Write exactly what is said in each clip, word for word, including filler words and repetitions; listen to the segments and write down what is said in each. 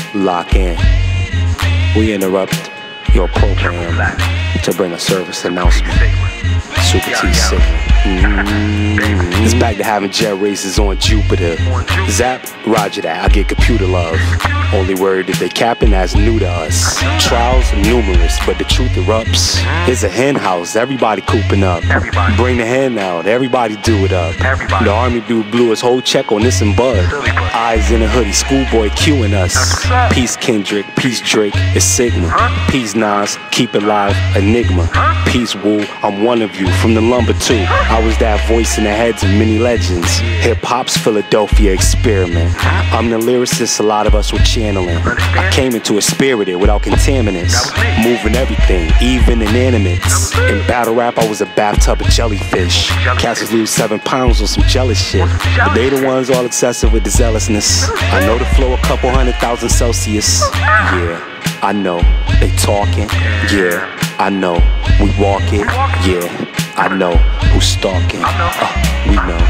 lock in. We interrupt your program to bring a service announcement. Super T Sigma. Mm-hmm. It's back to having jet races on Jupiter. Zap, roger that, I get computer love. Only word that they capping that's new to us. Trials numerous, but the truth erupts. It's a hen house, everybody cooping up. Bring the hen out, everybody do it up. The army dude blew his whole check on this and Bud. Eyes in a hoodie, schoolboy cueing us. Peace Kendrick, peace Drake, it's Sigma. Peace Nas, keep it live, Enigma. Peace Woo, I'm one of you, from the lumber too. I was that voice in the heads of many legends. Hip-hop's Philadelphia experiment. I'm the lyricist a lot of us were channeling. I came into it spirited without contaminants. Moving everything, even inanimates. In battle rap I was a bathtub of jellyfish. Cats lose seven pounds on some jealous shit. But they the ones all excessive with the zealousness. I know the flow a couple hundred thousand Celsius. Yeah, I know, they talking. Yeah, I know, we walk it. Yeah, I know who's stalking. Uh, we know.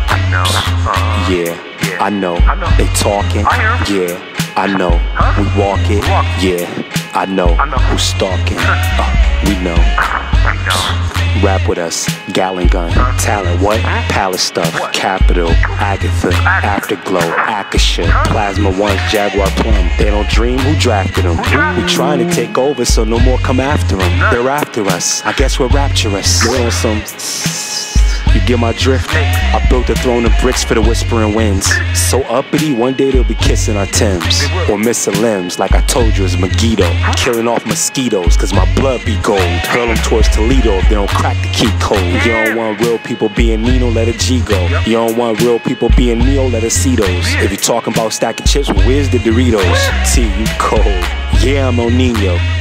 Yeah, I know they talking. Yeah, I know we walk it. Yeah, I know who's stalking. Uh, we know. Rap with us, Gallon Gun, talent, what? Palace stuff, Capital, Agatha, Afterglow, Akasha, Plasma Ones, Jaguar Plum. They don't dream, who drafted them? We trying to take over, so no more come after them. They're after us, I guess we're rapturous. We're on some... You get my drift? I built a throne of bricks for the whispering winds. So uppity, one day they'll be kissing our Timbs. Or missing limbs, like I told you, it's Megiddo. Killing off mosquitoes, cause my blood be gold. Hurl them towards Toledo if they don't crack the key code. You don't want real people being Nino, let a G go. You don't want real people being Neo, let us see those. If you're talking about stacking chips, well, where's the Doritos? T, you cold. Yeah, I'm El Nino.